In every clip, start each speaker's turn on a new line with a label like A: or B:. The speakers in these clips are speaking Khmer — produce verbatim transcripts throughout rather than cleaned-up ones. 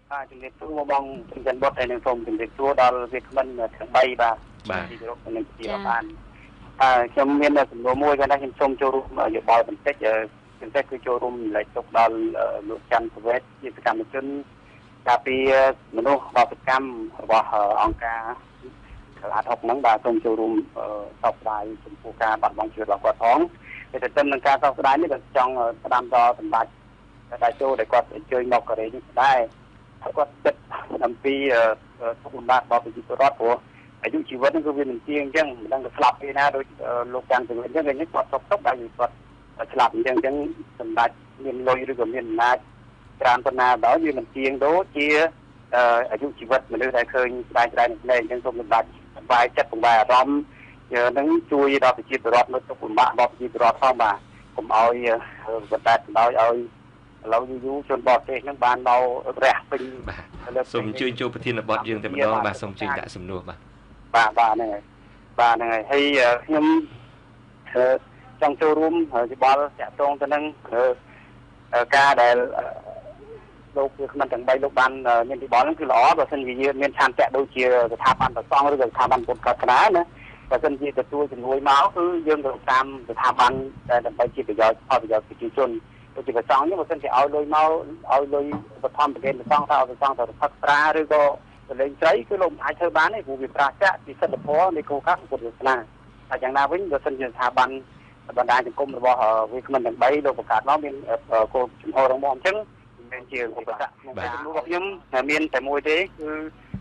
A: à chúng tôi tôi mong chúng dân bớt này phòng chúng tôi tôi đó việc mình thường bay và đi được mình chỉ là bàn à trong miền là chúng tôi mua cái này chúng tôi cho room ở chỗ bao mình tết chúng tôi cứ cho room lại chụp đó lục chân của vết như cái cam chân cà phê mình đâu vào cái cam vào ông ca hạt học nắng bà trong cho room sọc đài chúng tôi ca bạn bóng chuyện vào quạt thoáng để tâm nâng ca sọc đài mới được trong đam do thành bạch đại châu để quạt chơi ngọc ở đấy đây quạt chất nằm piทุกคนบ้านบอกไปจิตรอดหัวอายุชีวิตนั่นก็เป็นเพียงจังดังสลับไปนะโดยโลกการเป็นจังเป็นนี่กอดตกตกได้อยู่กอดสลับจังจังสมบัติเมียนลอยหรือกับเมียนนาการพัฒนาđó như mình chiên đố chiaอายุชีวิตมันได้เคยได้ได้ในจังสมบัติวายจัดของวายรอมเยอะนั้นช่วยเราไปจิตรอดมันทุกคนบ้านบอกจิตรอดเข้ามาผมเอาบรรดาเราเอาเราอยู่ชนบอดเองนั่งบ้านเราแรกเป็น
B: สมชื่นโจประเทศบอดยังแต่มันน้องมาสมชื่นได้สมนัวมา
A: บ้าบ้าเนี่ยบ้าเนี่ยให้ยมtrong show room thì bao sẽ trong cho nên ca để lúc mình từng bay lúc ban nhân thì bó nó cứ ló và sân gì miền tràn chạy đôi chia thả bàn và xong rồi thả bàn một cặp đá nữa và sân gì từ tôi thì nuôi máu cứ dương được tam thả bàn để bay chia bây giờ thôi bây giờ thì chỉ chôn tôi chỉ phải xong nhưng mà sân thì ao lôi máu ao lôi vật thom từ bên xong thao từ xong từ phát ra rồi có lên cháy cái lồng ai chơi bán này vụ việc ra chạy thì sân được phó để cố gắng một việc là tại chẳng nào với rồi sân thì thả bànบรรดาจังกรมระบบวิคมันดังใบโลกประกาศน้องเป็นโคจุนโฮรงมอมจึงเป็นเชียร์ของประกาศรู้บอกยิ้มเมียนแต่มวยเด้คือ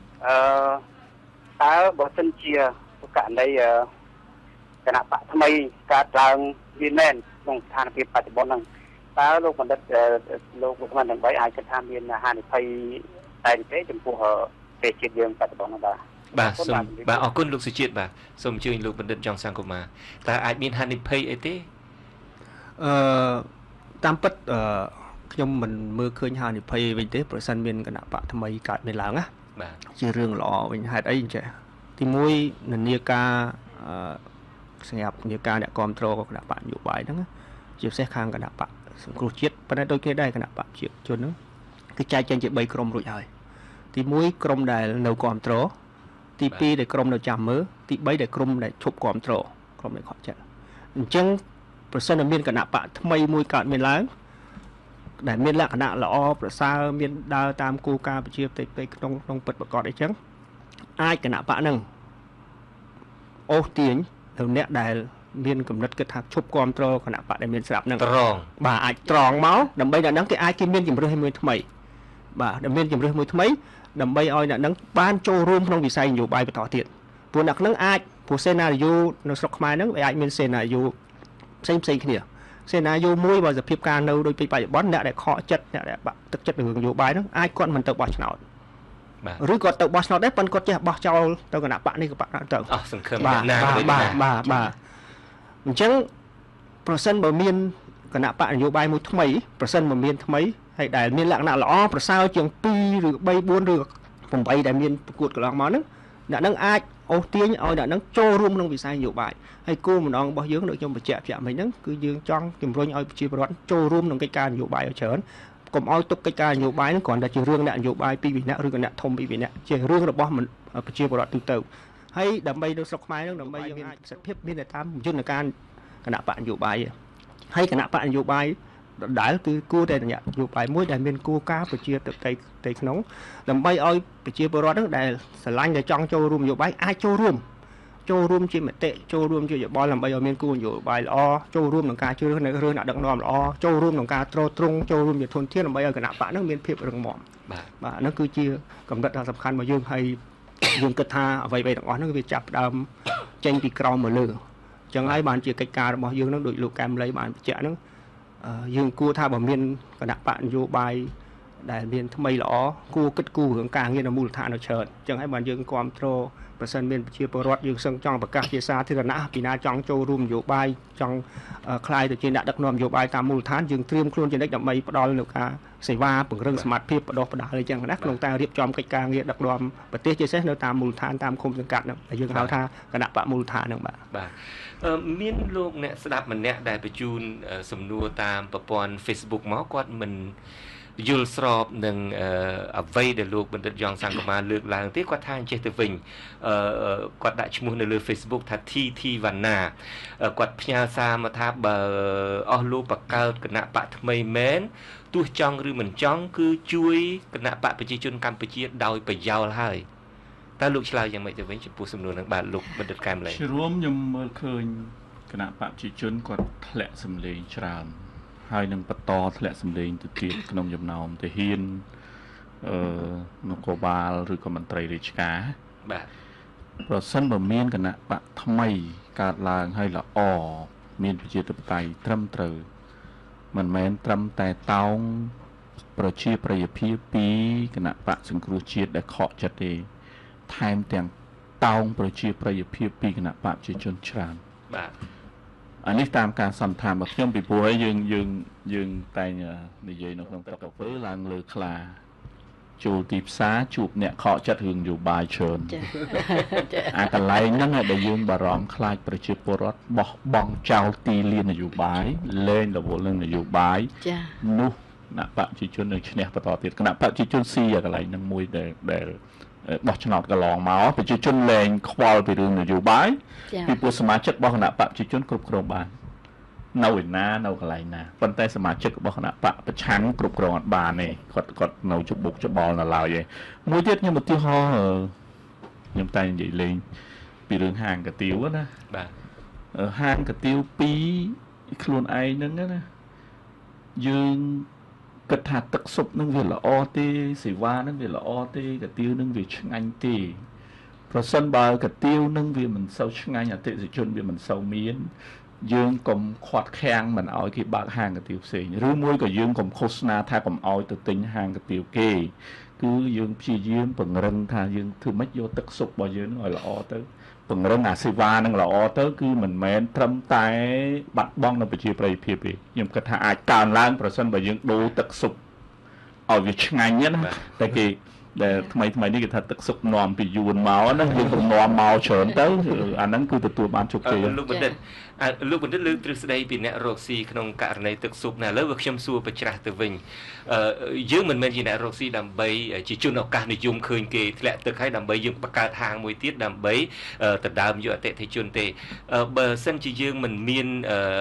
A: ตาบอสันเชียร์ประกาศในขณะปะทำไมการกลางวินแมนลงทานเพียบปัจจุบันนั้นตาโลกมันดังโลกมันดังใบไอ้กระทำเมียนฮานิไพไตเต้จมูกเตะเชียร์เดียงปัจจุบันนั้นได้
B: bà sum bà ở con lục sự chuyện bà sum chơi lục bình định trong sang của mà ta ai biết han đi pay ấy thế
C: tam bất nhưng mình mưa khơi han đi pay về thế person miền cái nào bạn tham mấy cái miền láng á chưa riêng lọ mình hai đấy chứ thì môi là nia ca xem nia ca để control cái nào bạn dụ bài đó chịu xe khang cái nào bạn cột chết bên đây đôi kia đây cái nào bạn chịu cho nó cái chai chân chỉ bay crom rồi rồi thì môi crom đài nấu controlទីពីរដែលក្រុមនៅចាំមើលទីបីដែលក្រុមដែលឈប់គ្រប់គ្រងក្រុមដែលខកចិត្តអញ្ចឹងប្រសិនបើមានគណៈបកថ្មីមួយកើតមានឡើងដែលមានលក្ខណៈល្អប្រសើរមានដើរតាមគោលការណ៍ប្រជាធិបតេយ្យក្នុងក្នុងពិតប្រាកដអីចឹងអាចគណៈបកហ្នឹងអូសទាញទៅអ្នកដែលមានកំណត់គិតថាឈប់គ្រប់គ្រងគណៈបកដែលមានស្រាប់ហ្នឹង
B: ត្រង់
C: បាទអាចត្រង់មកដើម្បីដល់ហ្នឹងគេអាចគេមានជំរឿសមួយថ្មីបាទដែលមានជំរឿសមួយថ្មីដើម្បីឲ្យអ្នកនឹងបានចូលរួមក្នុងវិស័យនយោបាយបន្តទៀតព្រោះអ្នកនឹងអាចព្រោះសេណារីយ៉ូនៅស្រុកខ្មែរហ្នឹងវាអាចមានសេណារីយ៉ូផ្សេងផ្សេងគ្នាសេណារីយ៉ូមួយបើសភាពការនៅដូចពេលបច្ចុប្បន្នអ្នកដែលខកចិត្តអ្នកដែលបាក់ទឹកចិត្តរឿងនយោបាយហ្នឹងអាចគាត់មិនទៅបោះឆ្នោតឬគាត់ទៅបោះឆ្នោតដែរប៉ុន្តែគាត់ចេះបោះចោលទៅគណៈបកនេះក៏បកទៅ
B: អស់សង្ឃឹម
C: បាទបាទបាទបាទអញ្ចឹងប្រសិនបើមានគណៈបកនយោបាយមួយថ្មីប្រសិនបើមានថ្មីហើយដែលមានលក្ខណៈល្អប្រសើរជាងពីរឬបីបួនឬប្រាំដែលមានប្រកួតកន្លងមកហ្នឹងអ្នកនឹងអាចអូសទាញឲ្យអ្នកនឹងចូលរួមក្នុងវិស័យនយោបាយហើយគោលបំណងរបស់យើងដូចខ្ញុំបញ្ជាក់ប្រាប់មិញហ្នឹងគឺយើងចង់ជំរុញឲ្យប្រជាពលរដ្ឋចូលរួមក្នុងកិច្ចការនយោបាយឲ្យច្រើនកុំឲ្យទុកកិច្ចការនយោបាយហ្នឹងគ្រាន់តែជារឿងអ្នកនយោបាយពីរវិនៈឬក៏អ្នកធំពីរវិនៈជារឿងរបស់ប្រជាពលរដ្ឋទូទៅហើយដើម្បីនៅស្រុកខ្មែរហ្នឹងដើម្បីយើងអាចសិទ្ធិភាពមានតែតាមយន្តការគណៈបកនយោបាយហើយគណៈបកនយោបាយដែលគឺគួរតែនយោបាយមួយដែលមានគោលការណ៍ប្រជាធិបតេយ្យទៅក្នុងដើម្បីឲ្យប្រជាពលរដ្ឋហ្នឹងដែលស្រឡាញ់តែចង់ចូលរួមនយោបាយអាចចូលរួមចូលរួមជាមតិចូលរួមជាយោបល់ដើម្បីឲ្យមានគោលនយោបាយល្អចូលរួមក្នុងការជ្រើសរើសនៅរឿងអ្នកដឹកនាំល្អចូលរួមក្នុងការត្រួតត្រងចូលរួមជាធនធានដើម្បីឲ្យគណៈបកហ្នឹងមានភាពរឹងមាំ
B: បាទ
C: បាទហ្នឹងគឺជាកំណត់ដ៏សំខាន់របស់យើងហើយយើងគិតថាអ្វីៗទាំងអស់ហ្នឹងវាចាប់ផ្ដើមចេញពីក្រោមមកលើអញ្ចឹងហើយបានជាកិច្ចការរបស់យើងហ្នឹងដូចលោកកែមលីបានបញ្ជាក់ហ្នឹងយើងគួរថាបើមានគណៈបកនយោបាយដែលមានថ្មីល្អគួរគិតគូររឿងការងារនៅមូលដ្ឋាននៅច្រើនអញ្ចឹងហើយបានយើងគ្រប់គ្រងប្រសិនមានប្រជាពលរដ្ឋយើងសឹងចង់ប្រកាសជាសាធារណៈពីណាចង់ចូលរួមនយោបាយចង់คลายទៅជាអ្នកដឹកនាំនយោបាយតាមមូលដ្ឋានយើងត្រៀមខ្លួនជានិច្ចដើម្បីផ្ដល់នូវការសេវាពង្រឹងសមត្ថភាពបដោះបដាលអីចឹងណាក្នុងការរៀបចំកិច្ចការងារដឹកនាំប្រទេសជាពិសេសនៅតាមមូលដ្ឋានតាមឃុំសង្កាត់ហ្នឹងដែលយើងហៅថាគណៈបកមូលដ្ឋានហ្នឹងបាទ
B: បាទមានលោកអ្នកស្ដាប់ម្នាក់ដែលបញ្ជូនសំណួរតាមប្រព័ន្ធ Facebook មកគាត់មិនយល់ស្របនឹងអ្វីដែលលោកបណ្ឌិតយ៉ងសង្គមាលើកឡើងទេគាត់ថាអញ្ចេះទៅវិញអឺគាត់ដាក់ឈ្មោះនៅលើ Facebook ថា ធី ធី វណ្ណាគាត់ផ្ញើសារមកថាបើអស់លោកបកកើតគណៈបកថ្មីមែនទោះចង់ឬមិនចង់គឺជួយគណៈបកប្រជាជនកម្ពុជាដោយប្រយោលហើយតើលោកឆ្លើយយ៉ាងម៉េចទៅវិញចំពោះសំណួរនឹងបាទលោកបណ្ឌិតកែមលី
D: ជារួមខ្ញុំមើលឃើញគណៈបកប្រជាជនគាត់ធ្លាក់សម្លេងច្រើនហើយនឹងបន្តធ្លាក់សម្លេងទៅទៀតក្នុងចំណោមទាហានអឺនគរបាលឬក៏មន្ត្រីរាជការ
B: បាទ
D: ប្រសិនបើមានគណៈបកថ្មីកើតឡើងហើយល្អមានប្រជាធិបតេយ្យត្រឹមត្រូវមិនមែនត្រឹមតែតោងប្រជាប្រិយភាពពីគណៈបកសង្គ្រោះជាតិដែលខកចិត្តទេថែមទាំងតោងប្រជាប្រិយភាពពីគណៈបកប្រជាជនច្រើន
B: បាទ
D: អានេះតាមការសន្និដ្ឋានរបស់ខ្ញុំពីព្រោះហើយយើងយើងយើងតែងនិយាយនៅក្នុងតុកកាហ្វេឡើងលើខ្លាចូលទីផ្សារជួបអ្នកខកចិត្តរឿងនយោបាយច្រើនអាកន្លែងហ្នឹងដែលយើងបារម្ភខ្លាចប្រជាពលរដ្ឋបោះបង់ចោលទីលាននយោបាយលែងរវល់នឹងនយោបាយនោះគណៈបកប្រជាជននឹងឈ្នះបន្តទៀតគណៈបកប្រជាជនស៊ីអាកន្លែងហ្នឹងមួយដែលដែលបោះឆ្នោតកន្លងមកប្រជាជនលែងខ្វល់ពីរឿងនយោបាយពីពួកសមាជិករបស់គណៈបកប្រជាជនគ្រប់គ្រងបាននៅឯណានៅកន្លែងណាប៉ុន្តែសមាជិករបស់គណៈបកប្រឆាំងគ្រប់គ្រងអត់បានទេគាត់គាត់នៅច្បុកច្បល់នៅឡើយឯងមួយទៀតខ្ញុំឧទាហរណ៍ខ្ញុំតែនិយាយលេងពីរឿងហាងកាទៀវណា
B: បាទ
D: ហាងកាទៀវពីរខ្លួនឯងហ្នឹងណាយើងគិតថាទឹកស៊ុបនឹងវាល្អទេសេវានឹងវាល្អទេកាទៀវនឹងវាឆ្ងាញ់ទេប្រសិនបើកាទៀវនឹងវាមិនសូវឆ្ងាញ់អតិថិជនវាមិនសូវមានយើងកុំខាត់ខាំងមិនឲ្យគេបើកហាងកាទៀវផ្សេងឬមួយក៏យើងកុំឃោសនាថាកុំឲ្យទៅទិញហាងកាទៀវគេគឺយើងព្យាយាមពង្រឹងថាយើងធ្វើម៉េចយកទឹកស៊ុបរបស់យើងឲ្យល្អទៅពង្រឹងអាសេវានឹងល្អទៅគឺមិនមែនត្រឹមតែបាត់បង់នៅប្រជាប្រិយភាពទេខ្ញុំគិតថាអាចកើនឡើងប្រសិនបើយើងដូរទឹកស៊ុបឲ្យវាឆ្ងាញ់ណាតែគេដែលថ្មីថ្មីនេះគេថាទឹកស៊ុបនាំពីយួនមកណាយើងក៏នាំមកច្រើនទៅអាហ្នឹងគឺទទួលបានជោគជ័យ
B: លោកបណ្ឌិតលោកបណ្ឌិតលើកទ្រឹស្ដីពីអ្នករកស៊ីក្នុងករណីទឹកស៊ុបណាឥឡូវខ្ញុំសួរបច្ច្រាស់ទៅវិញយើងមិនមែនជាអ្នករកស៊ីដើម្បីជាជនឱកាសនិយមឃើញគេធ្លាក់ទឹកហើយដើម្បីយើងបង្កើតហាងមួយទៀតដើម្បីដណ្ដើមយកអតិថិជនទេបើសិនជាយើងមិនមាន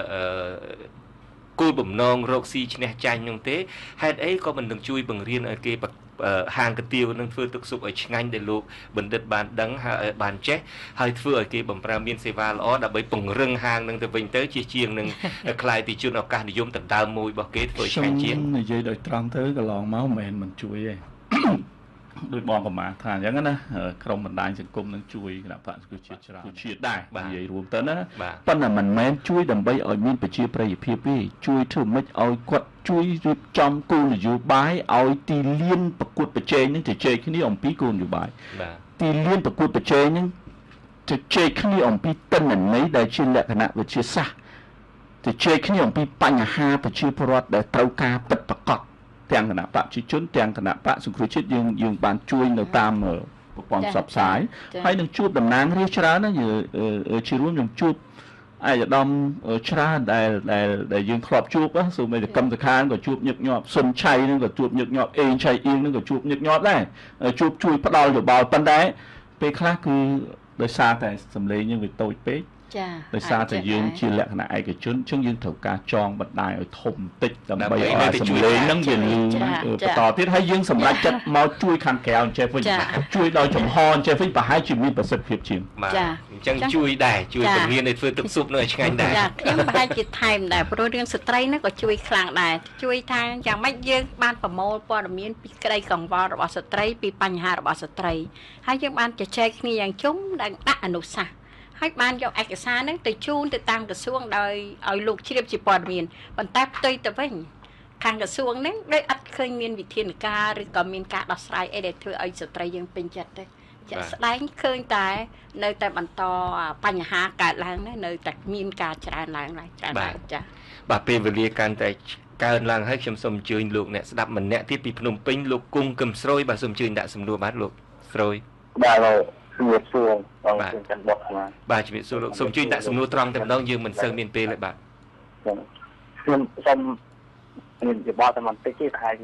B: គោលបំណងរកស៊ីឈ្នះចាញ់នោះទេហេតុអីក៏មិននឹងជួយបង្រៀនឲ្យគេហាងកាទៀវនឹងធ្វើទឹកស៊ុបឲ្យឆ្ងាញ់ដែលលោកបណ្ឌិតបានដឹងហើយបានចេះហើយធ្វើឲ្យគេបំរើមានសេវាល្អដើម្បីពង្រឹងហាងនឹងទៅវិញទៅជាជាងនឹងខ្លាយពីជនឱកាសនិយមដណ្ដើមមួយរបស់គេធ្វើឆ្ងាញ់ជាង
D: និយាយដោយត្រង់ទៅកន្លងមកមិនមែនមិនជួយទេដោយបងកម្មាថាអញ្ចឹងណាក្រុមបណ្ដាញសង្គមនឹងជួយគណៈបកសង្គ្រោះជាតិច្រើនជាតិដែរនិយាយរួមទៅណាប៉ុន្តែមិនមែនជួយដើម្បីឲ្យមានប្រជាប្រិយភាពទេជួយធ្វើម៉េចឲ្យគាត់ជួយរៀបចំគោលនយោបាយឲ្យទីលានប្រកួតប្រជែងនឹងជជែកគ្នាអំពីគោលនយោបាយទីលានប្រកួតប្រជែងនឹងជជែកគ្នាអំពីទិន្នន័យដែលជាលក្ខណៈវិទ្យាសាស្ត្រជជែកគ្នាអំពីបញ្ហាប្រជាពលរដ្ឋដែលត្រូវការពិតប្រាកដទាំងគណៈបកប្រជាជនទាំងគណៈបកសង្គ្រោះជាតិយើងយើងបានជួយនៅតាមប្រព័ន្ធផ្សព្វផ្សាយហើយនឹងជួបតំណាងរាជច្រើនណាជារួមខ្ញុំជួបអាយដាមច្រើនដែលដែលដែលយើងធ្លាប់ជួបសូម្បីតែកម្មសខានក៏ជួបញឹកញាប់សុនឆៃនឹងក៏ជួបញឹកញាប់អេងឆៃអៀងនឹងក៏ជួបញឹកញាប់ដែរជួបជួយផ្ដាល់យោបល់ប៉ុន្តែពេលខ្លះគឺដោយសារតែសម្លេងយើងវាតូចពេក
E: ចា
D: ដោយសារតែយើងជាលក្ខណៈឯកជនអញ្ចឹងយើងត្រូវការចងបណ្ដាញឲ្យធំបន្តិចដើម្បីឲ្យសម្លេងហ្នឹងវាលឺបន្តទៀតហើយយើងសម្រេចចិត្តមកជួយខាងក្រៅអញ្ចេះវិញជួយដោយចំហអញ្ចេះវិញប្រហែលជាមានប្រសិទ្ធភាពជាង
B: ចាអញ្ចឹងជួយដែរជួយជំនាញឲ្យធ្វើទឹកស៊ុបនៅឲ្យឆ្ងាញ់ដែរ
E: ចាខ្ញុំប្រហែលជាថែមដែរព្រោះរឿងស្ត្រីហ្នឹងក៏ជួយខ្លាំងដែរជួយថាយ៉ាងម៉េចយើងបានប្រមូលព័ត៌មានពីក្តីកង្វល់របស់ស្ត្រីពីបញ្ហារបស់ស្ត្រីហើយយើងបានជជែកគ្នាយ៉ាងជុំដាក់អនុសាសន៍ហើយបានយកឯកសារហ្នឹងទៅជូនទៅតាមក្រសួងដោយឲ្យលោកជ្រាបជាព័ត៌មានប៉ុន្តែផ្ទុយទៅវិញខាងក្រសួងហ្នឹងដូចអត់ឃើញមានវិធានការឬក៏មានការដោះស្រាយអីដែលធ្វើឲ្យស្ត្រីយើងពេញចិត្តទេជាក់ស្ដែងឃើញតែនៅតែបន្តបញ្ហាកើតឡើងនៅតែមានការច្រើនឡើងឡើងច្រើនឡើងចា៎
B: បាទពេលវេលាកាន់តែកើនឡើងហើយខ្ញុំសូមអញ្ជើញលោកអ្នកស្ដាប់ម្នាក់ទៀតពីភ្នំពេញលោកគង់កឹមស្រួយបាទសូមអញ្ជើញដាក់សំណួរបាទលោកស្រួយ
A: បាទលោកជំរាបសួរបងជិនច័ន្ទបុតបាទ
B: បាទជំរាបសួរលោកសូមជួយដាក់សំណួរត្រង់តែម្ដងយើងមិនសូវមានពេលទេបាទ
A: ខ្ញុំសូមមានយោបល់តែបន្តិចទេថាជា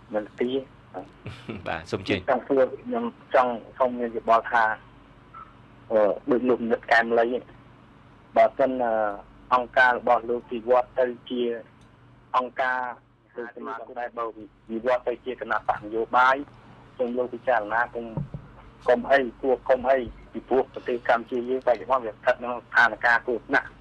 A: មិនទី
B: បាទសូមជឿ
A: ចង់ធ្វើខ្ញុំចង់សូមមានយោបល់ថាអឺដូចលោកនិតកែមលីបើសិនអង្គការរបស់លោកវិវត្តទៅជាអង្គការគឺសមាគមដែលបើវិវត្តទៅជាគណៈបកនយោបាយសូមលោកពិចារណាគុំគុំអីគួរគុំអីពីព្រោះប្រទេសកម្ពុជាយើងបច្ចុប្បន្នវាស្ថិតក្នុងស្ថានភាពគ្រោះថ្នាក់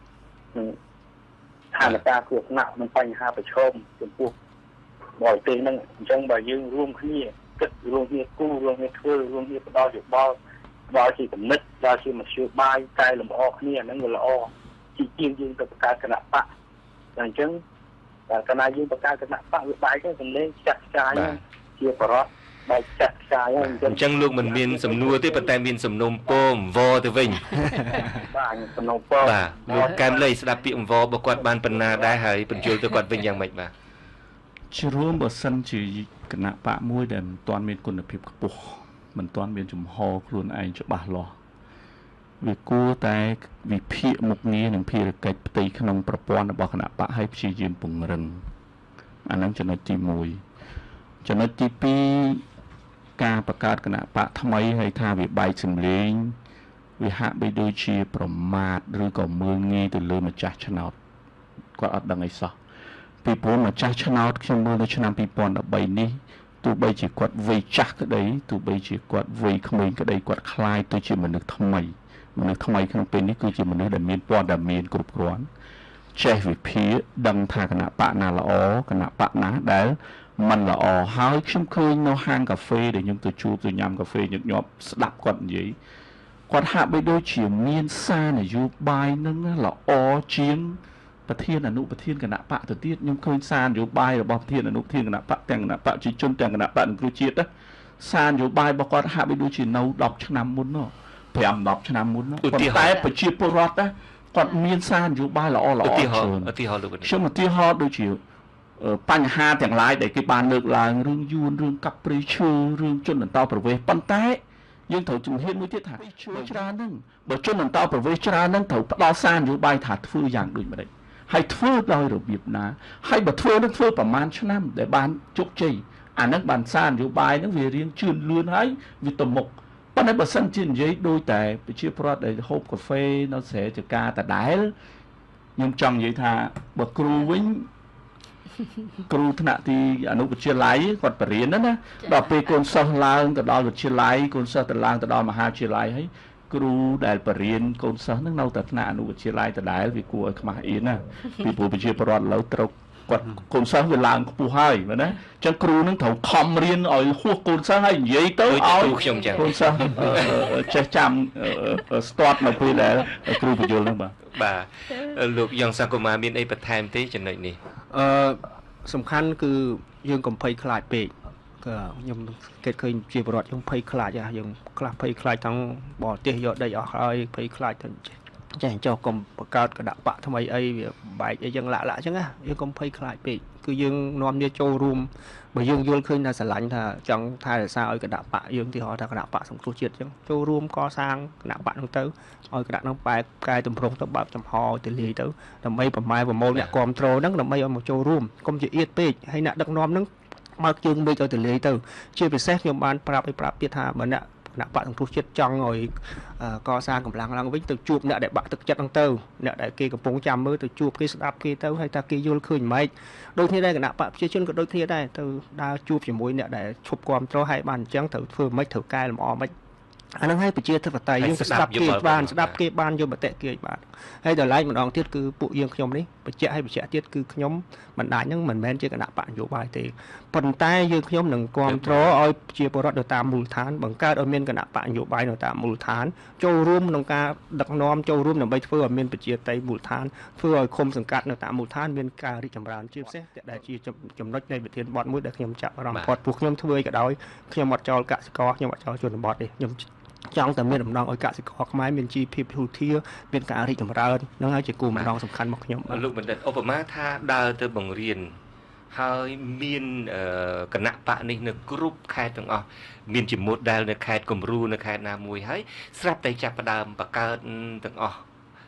A: ស្ថានភាពគ្រោះថ្នាក់នឹងបញ្ហាប្រឈមចំពោះបរទេសហ្នឹងអញ្ចឹងបើយើងរួមគ្នាគិតរួមគ្នាគូរួមគ្នាធ្វើរួមគ្នាផ្ដល់យោបល់ផ្ដល់ជាគំនិតដល់ជាមធ្យោបាយកែលម្អគ្នាហ្នឹងវាល្អជាជាងយើងទៅបង្កើតគណៈបកអញ្ចឹងតែកាលណាយើងបង្កើតគណៈបកវាបែកទៅសម្លេងចាក់ខ្ចាយជាបរិបទបែកចាក់ខ្ចាយអញ្ចឹង
B: អញ្ចឹងលោកមិនមានសំណួរទេប៉ុន្តែមានសំណុំពរអង្វរទៅវិញ
A: បាទសំណុំពរ
B: បាទលោកកែមលីស្ដាប់ពាក្យអង្វររបស់គាត់បានប៉ុណ្ណាដែរហើយបញ្ជូលទៅគាត់វិញយ៉ាងម៉េចបាទ
D: ជ្រុំបើសិនជាគណៈបកមួយដែលមិនទាន់មានគុណភាពខ្ពស់មិនទាន់មានចំហខ្លួនឯងច្បាស់លាស់វាគួរតែវិភាគមុខងារនិងភារកិច្ចផ្ទៃក្នុងប្រព័ន្ធរបស់គណៈបកឲ្យព្យាយាមពង្រឹងអាហ្នឹងចំណុចទីមួយចំណុចទីពីរការបង្កើតគណៈបកថ្មីហើយថាវាបែកសម្លេងវាហាក់បីដូចជាប្រមាថឬក៏មើលងាយទៅលើម្ចាស់ឆ្នោតគាត់អត់ដឹងអីសោះពីព្រោះម្ចាស់ឆ្នោតខ្ញុំមើលនៅឆ្នាំពីរពាន់ដប់បីនេះទោះបីជាគាត់វ័យចាស់ក្តីទោះបីជាគាត់វ័យក្មេងក្តីគាត់คล้ายទៅជាមនុស្សថ្មីមនុស្សថ្មីក្នុងពេលនេះគឺជាមនុស្សដែលមានព័ត៌មានគ្រប់គ្រាន់ចេះវិភាគដឹងថាគណៈបកណាល្អគណៈបកណាដែលមិនល្អហើយខ្ញុំឃើញនៅហាងកាហ្វេដែលខ្ញុំទៅជួបទៅញ៉ាំកាហ្វេញឹកញាប់ស្ដាប់គាត់និយាយគាត់ហាក់បីដូចជាមានសារនយោបាយនឹងល្អជាងប្រធានអនុប្រធានគណៈបកទៅទៀតខ្ញុំឃើញសារនយោបាយរបស់ប្រធានអនុប្រធានគណៈបកទាំងគណៈបកជាជនទាំងគណៈបកគ្រូជាតិសារនយោបាយរបស់គាត់ហាក់បីដូចជានៅដប់ឆ្នាំមុននោះប្រាំ ដប់ឆ្នាំមុននោះប៉ុន្តែប្រជាពលរដ្ឋគាត់មានសារនយោបាយល្អល្អ
B: ច្រើនឧទាហរណ៍លោក
D: ខ្ញុំឧទាហរណ៍ដូចជាបញ្ហាទាំងឡាយដែលគេបានលើកឡើងរឿងយួនរឿងកាប់ព្រៃឈើរឿងជនអន្តោប្រវេសន៍ប៉ុន្តែយើងត្រូវជំហានមួយទៀតថាឈើច្រើនហ្នឹងបើជនអន្តោប្រវេសន៍ច្រើនហ្នឹងត្រូវផ្ដល់សារនយោបាយថាធ្វើយ៉ាងដូចម្ដេចហើយធ្វើដោយរបៀបណាហើយបើធ្វើនឹងធ្វើប្រហែលឆ្នាំដែលបានជោគជ័យអាហ្នឹងបានសារនយោបាយហ្នឹងវារៀងជឿនលឿនហើយវាទៅមុខប៉ុន្តែបើសិនជានិយាយដូចតែប្រជាពលរដ្ឋដែលហូបកាហ្វេនៅស្រែចកាដដែលខ្ញុំចង់និយាយថាបើគ្រូវិញគ្រូថ្នាក់ទីអនុវិទ្យាល័យគាត់បរៀនណាដល់ពេលកូនសិស្សឡើងទៅដល់វិទ្យាល័យកូនសិស្សទៅឡើងទៅដល់មហាវិទ្យាល័យហើយគ្រូដែលបរៀនកូនសិស្សនឹងនៅតែថ្នាក់អនុវិទ្យាល័យដដែលវាគួរឲ្យខ្មាស់អៀនណាពីព្រោះប្រជាពលរដ្ឋឥឡូវត្រូវគាត់កូនសិស្សវាឡើងខ្ពស់ហើយមែនណាអញ្ចឹងគ្រូនឹងត្រូវខំរៀនឲ្យហួសកូនសិស្សហើយនិយាយទៅឲ្យ
B: ខ្ញុំចឹង
D: កូនសិស្សចេះចាំស្ទាត់នៅពេលដែលគ្រូបញ្យល់ហ្នឹងបាទ
B: បាទលោកយ៉ងសង្គមាមានអីបន្ថែមទេចំណុចនេះ
C: អឺសំខាន់គឺយើងកុំភ័យខ្លាចពេកក៏ខ្ញុំគេឃើញជាប្រវត្តិយើងភ័យខ្លាចយើងខ្លះភ័យខ្លាចទាំងបរទេសយកដីអស់ហើយភ័យខ្លាចទាំងចេះចុះកុំបង្កើតគណៈបកថ្មីអីវាបែកអីយ៉ាងឡាក់ឡាក់អញ្ចឹងណាយើងកុំភ័យខ្លាចពេកគឺយើងនាំគ្នាចូលរួមបើយើងយល់ឃើញថាស្រឡាញ់ថាចង់ថែរក្សាឲ្យគណៈបកយើងទីហោថាគណៈបកសង្គ្រោះជាតិអញ្ចឹងចូលរួមកសាងគណៈបកហ្នឹងទៅឲ្យគណៈហ្នឹងបែបកែតម្រង់ទៅបែបចំហទៅលាយទៅដើម្បីប្រម៉ែប្រមូលអ្នកគ្រប់គ្រងហ្នឹងដើម្បីឲ្យមកចូលរួមកុំជាអៀតពេកហើយអ្នកដឹកនាំហ្នឹងបើកជើងមេឃឲ្យទៅលាយទៅជាពិសេសខ្ញុំបានប្រាប់ឲ្យប្រាប់ទៀតថាបើអ្នកគណៈបកសង្គ្រោះជាតិចង់ឲ្យកសាងកម្លាំងឡើងវិញទៅជួបអ្នកដែលបាក់ទឹកចិត្តហ្នឹងទៅអ្នកដែលគេកំពុងចាំមើលទៅជួបគេស្ដាប់គេទៅហើយថាគេយល់ឃើញម៉េចដូចគ្នាដែរគណៈបកប្រជាជនក៏ដូចគ្នាដែរទៅដើរជួបជាមួយអ្នកដែលឈប់គ្រប់គ្រងហើយបានអញ្ចឹងត្រូវធ្វើម៉េចត្រូវកែលម្អម៉េចអាហ្នឹងហើយប្រជាធិបតេយ្យយើងស្ដាប់គេបានស្ដាប់គេបានយកមតិគេបានហើយដល់ឡែកម្ដងទៀតគឺពួកយើងខ្ញុំនេះបញ្ជាក់ឲ្យបញ្ជាក់ទៀតគឺខ្ញុំបណ្ដាញហ្នឹងមិនមែនជាគណៈបកនយោបាយទេប៉ុន្តែយើងខ្ញុំនឹងគ្រប់គ្រងឲ្យប្រជាពលរដ្ឋនៅតាមមូលដ្ឋានបង្កើតឲ្យមានគណៈបកនយោបាយនៅតាមមូលដ្ឋានចូលរួមក្នុងការដឹកនាំចូលរួមដើម្បីធ្វើឲ្យមានប្រជាតេយ្យមូលដ្ឋានធ្វើឲ្យឃុំសង្កាត់នៅតាមមូលដ្ឋានមានការរីកចម្រើនជាពិសេសដែលជាចំណុចនៃវិធានបត់មួយដែលខ្ញុំចាប់អារម្មណ៍គាត់ពួកខ្ញុំធ្វើឲ្យក៏ដោយខ្ញុំអត់ចោលកសិករខ្ញុំអត់ចោលជនបទទេខ្ញុំចង់តែមានដំណងឲ្យកសិករខ្មែរមានជីវភាពធូរធារមានការរីកចម្រើននឹងហើយជាគោលបំណងសំខាន់របស់ខ្ញុំ
B: លោកបណ្ឌិតឧបមាថាដើរទៅបង្រៀនហើយមានគណៈបកនេះនៅគ្រប់ខេត្តទាំងអស់មានជា model នៅខេត្តគំរូនៅខេត្តណាមួយហើយស្រាប់តែចាប់ផ្ដើមបង្កើតទាំងអស់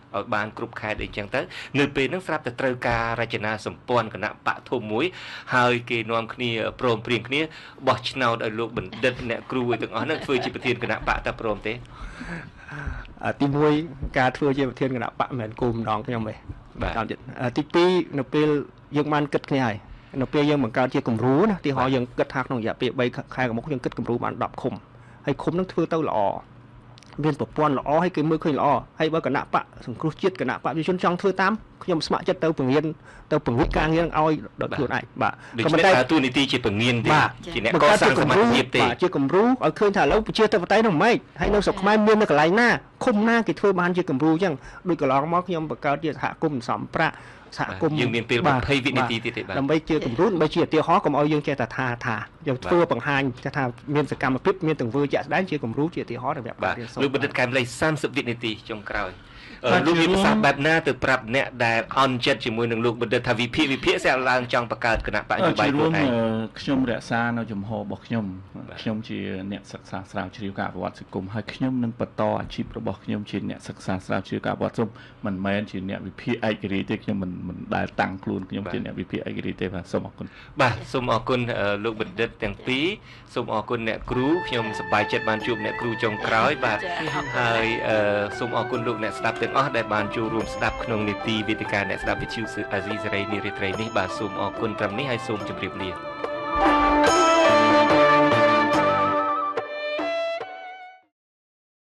B: ឲ្យបានគ្រប់ខេត្តអីចឹងទៅនៅពេលហ្នឹងស្រាប់តែត្រូវការរចនាសម្ព័ន្ធគណៈបកធំមួយហើយគេនាំគ្នាព្រមព្រៀងគ្នាបោះឆ្នោតឲ្យលោកបណ្ឌិតអ្នកគ្រូទាំងអស់ហ្នឹងធ្វើជាប្រធានគណៈបកតែព្រមទេ
C: ទីមួយការធ្វើជាប្រធានគណៈបកមិនមែនគោលម្ដងខ្ញុំទេបាទទីពីរនៅពេលយើងបានគិតគ្នាហើយនៅពេលយើងបង្កើតជាគំរូណាទីហោយើងគិតថាក្នុងរយៈពេលបីខែកុំមុខយើងគិតគំរូបានដប់ឃុំហើយឃុំនឹងធ្វើទៅល្អមានប្រព័ន្ធល្អហើយគេមើលឃើញល្អហើយបើគណៈបកសង្គ្រោះជាតិគណៈបកប្រជាជនចង់ធ្វើតាមខ្ញុំស្ម័គ្រចិត្តទៅពង្រៀនទៅពង្រីកការងារឲ្យដល់ខ្លួនឯងបាទ
B: ក៏មិនតែទូនីតិជាពង្រៀនទេជាអ្នកកសាងសមត្ថភាពទេ
C: បាទជាគំរូឲ្យឃើញថាឥឡូវប្រជាធិបតេយ្យនោះមិនម៉េចហើយនៅស្រុកខ្មែរមាននៅកន្លែងណាឃុំណាគេធ្វើបានជាគំរូអញ្ចឹងដូចកន្លងមកខ្ញុំបង្កើតជាសហគមន៍សំប្រាក់សហគមន៍
B: យើងមានពេលยี่สิบវិនាទីទៀតទេបាទ
C: ដើម្បីជាគំរូដើម្បីជាឧទាហរណ៍កុំឲ្យយើងចេះតែថាថាយើងធ្វើបង្ហាញថាមានសកម្មភាពមានទង្វើជាក់ស្ដែងជាគំរូជាឧទាហរណ៍សម្រាប់
B: បាទលោកបណ្ឌិតកែមលីសាមសិបវិនាទីចុងក្រោយលោកមានប្រសាសន៍បែបណាទៅប្រាប់អ្នកដែលអន់ចិត្តជាមួយនឹងលោកបណ្ឌិតថាវិភាគវិភាគស្អាតឡើងចង់បង្កើតគណៈបកនយោបាយខ្លួនឯង
D: ខ្ញុំរក្សានៅជំហររបស់ខ្ញុំខ្ញុំជាអ្នកសិក្សាស្រាវជ្រាវការអភិវឌ្ឍសង្គមហើយខ្ញុំនឹងបន្តអាជីពរបស់ខ្ញុំជាអ្នកសិក្សាស្រាវជ្រាវការអភិវឌ្ឍសង្គមមិនមែនជាអ្នកវិភាគឯករាជ្យទេខ្ញុំមិនមិនដែលតាំងខ្លួនខ្ញុំជាអ្នកវិភាគឯករាជ្យទេបាទសូមអរគុណ
B: បាទសូមអរគុណលោកបណ្ឌិតទាំងពីរសូមអរគុណអ្នកគ្រូខ្ញុំសប្បាយចិត្តបានជួបអ្នកគ្រូចុងក្រោយបាទហើយសូមអរគុណលោកអ្នកស្ដាប់ទាំងអស់ដែលបានចូលរួមស្ដាប់ក្នុងនីតិវេទិកាអ្នកស្ដាប់វិទ្យុអាស៊ីសេរីនារីត្រីនេះបាទសូមអរគុណត្រឹមនេះហើយសូមជម្រាបលា